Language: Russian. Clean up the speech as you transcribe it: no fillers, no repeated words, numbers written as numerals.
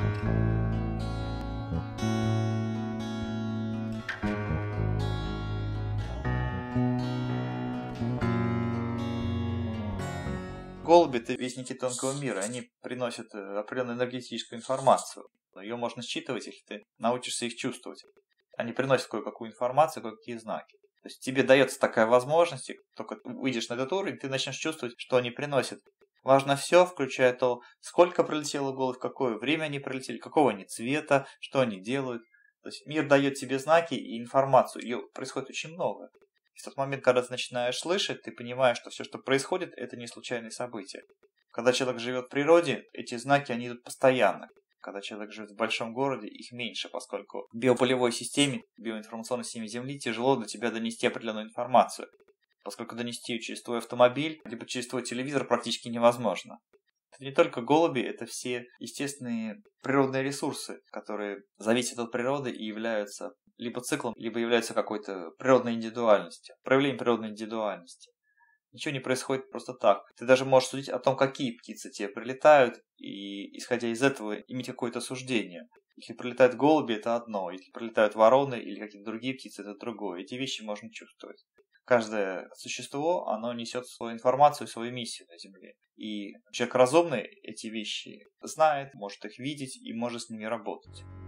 Голуби — это вестники тонкого мира, они приносят определенную энергетическую информацию. Ее можно считывать, если ты научишься их чувствовать. Они приносят кое-какую информацию, кое-какие знаки. То есть тебе дается такая возможность, и только выйдешь на этот уровень, ты начнешь чувствовать, что они приносят. Важно все, включая то, сколько пролетело голубь, в какое время они пролетели, какого они цвета, что они делают. То есть мир дает тебе знаки и информацию, ее происходит очень много. В тот момент, когда ты начинаешь слышать, ты понимаешь, что все, что происходит, это не случайные события. Когда человек живет в природе, эти знаки, они идут постоянно. Когда человек живет в большом городе, их меньше, поскольку в биополевой системе, биоинформационной системе Земли тяжело до тебя донести определенную информацию. Поскольку донести ее через твой автомобиль, либо через твой телевизор практически невозможно. Это не только голуби, это все естественные природные ресурсы, которые зависят от природы и являются либо циклом, либо являются какой-то природной индивидуальностью, проявлением природной индивидуальности. Ничего не происходит просто так. Ты даже можешь судить о том, какие птицы тебе прилетают, и исходя из этого иметь какое-то суждение. Если прилетают голуби, это одно, если прилетают вороны или какие-то другие птицы, это другое. Эти вещи можно чувствовать. Каждое существо, оно несет свою информацию, свою миссию на Земле. И человек разумный эти вещи знает, может их видеть и может с ними работать.